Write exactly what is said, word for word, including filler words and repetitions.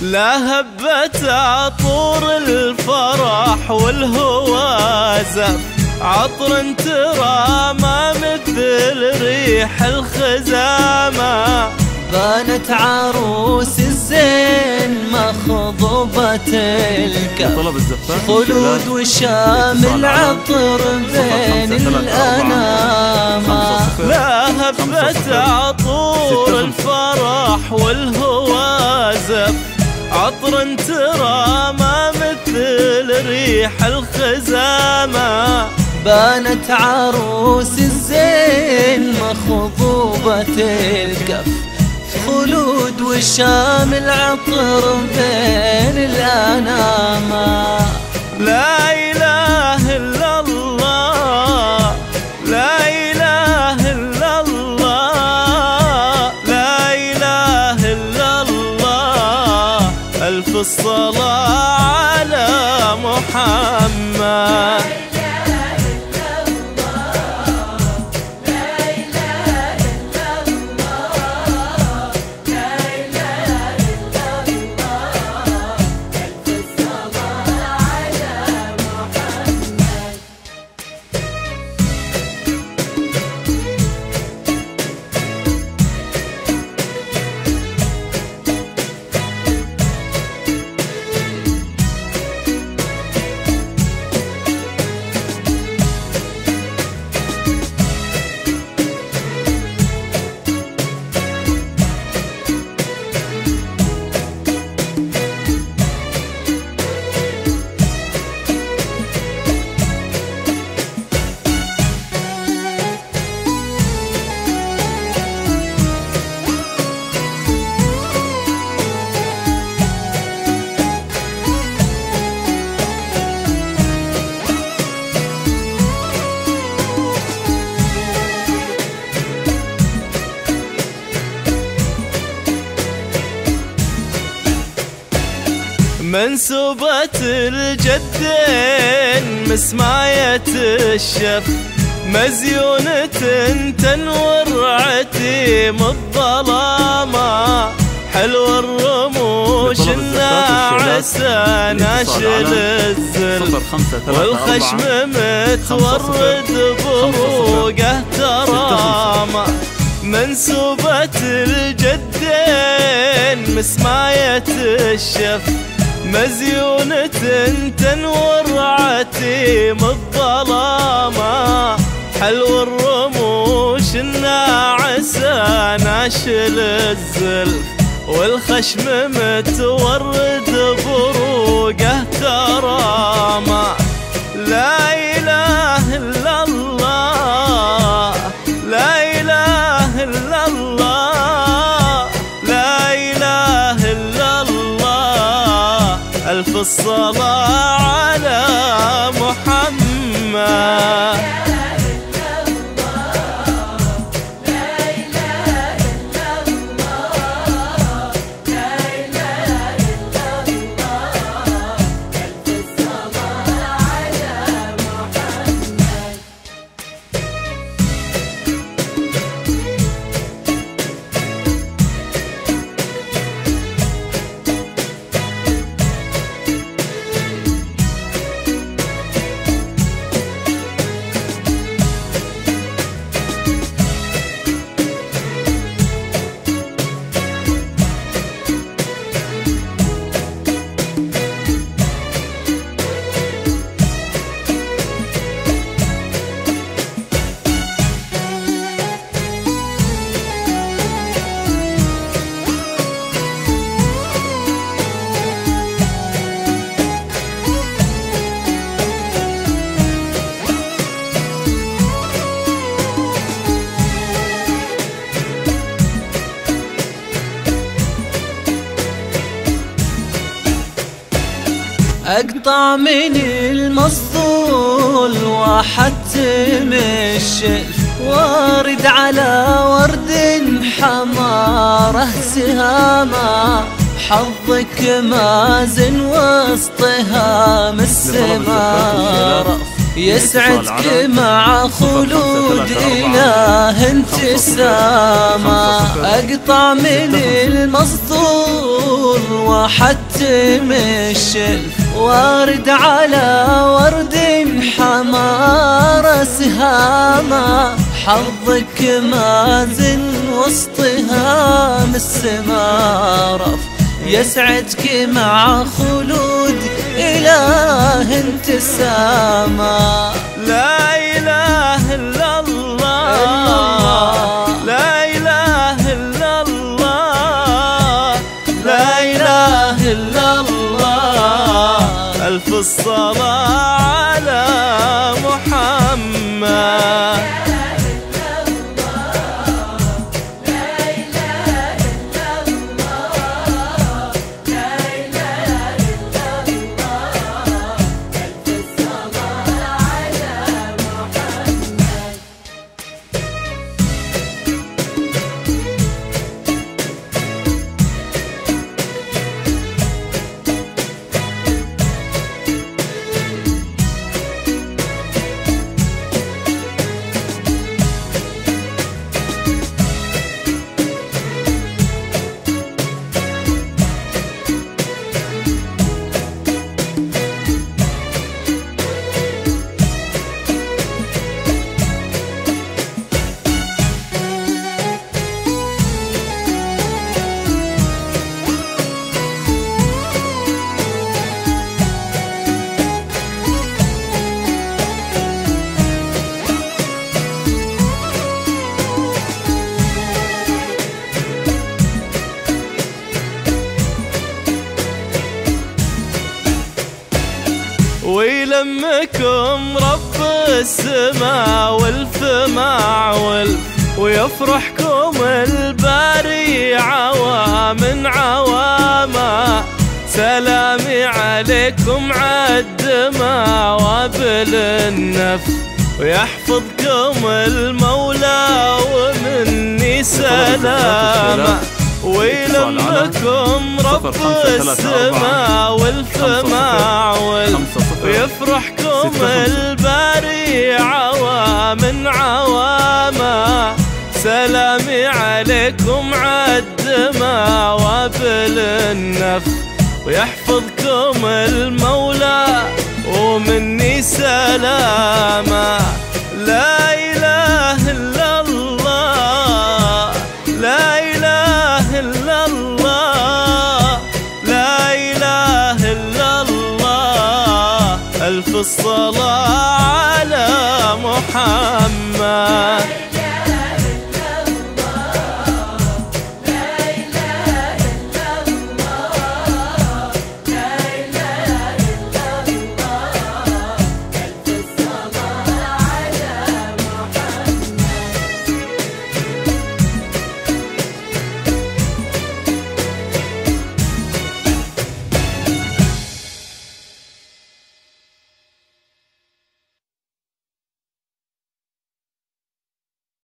لا هبت عطور الفرح والهوى زف، عطر ترى ما مثل ريح الخزامة. بانت عروس الزين مخضوبة الكف، خلود وشامل عطر بين الأنامة. لا هبت عطور الفرح والهوى زف، عطر ترى ما مثل ريح الخزامة. بانت عروس الزين مخضوبة الكف، خلود وشامل عطر بين الأنامة. لا إله إلا الله، لا إله إلا الله، لا إله إلا الله. ألف الصلاة على محمد. منسوبة الجدين مسماية الشف، مزيونة تنور عتيم الظلامة. حلو الرموش الناعسة ناشل الزلف، والخشم متورد بروقه ترامة. منسوبة الجدين مسماية الشف، مزيونة تنور عتيم الظلامة. حلو الرموش الناعسة ناشل الزلف، والخشم متورد بروقه ترامة. لا إله إلا الله، لا إله إلا الله، لا إله إلا الله. ألف الصلاة على محمد. أقطع من المصدول وأحتم الشلف، وارد على ورد حماره سهامة. حظك مازن وسط هام السماء، يسعدك مع خلود إله انتسامة. أقطع من المسطور وحتم الشلف وارد على ورد حمار سهامة. حظك مازن وسطها من السمارف يسعدك مع خلود إله انتسامة. لا إله إلا الله، لا إله إلا الله، لا إله إلا الله. ألف الصلاة على محمد. ويلمكم رب السماء والفماع والف ويفرحكم الباري عوام عواما. سلامي عليكم عالدماء وابل النف ويحفظكم المولى ومني سلامة. ويلمكم رب السماء والفماع والف ويفرحكم الباري عوام عواما. سلامي عليكم عالدماء وابل النف ويحفظكم المولى ومني سلامة. لا إله إلا الله، لا إله إلا الله، لا إله إلا الله. ألف الصلاة على محمد.